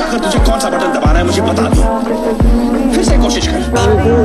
आखिर तुझे कौन सा बटन दबाना है मुझे बता दो। फिर से कोशिश कर।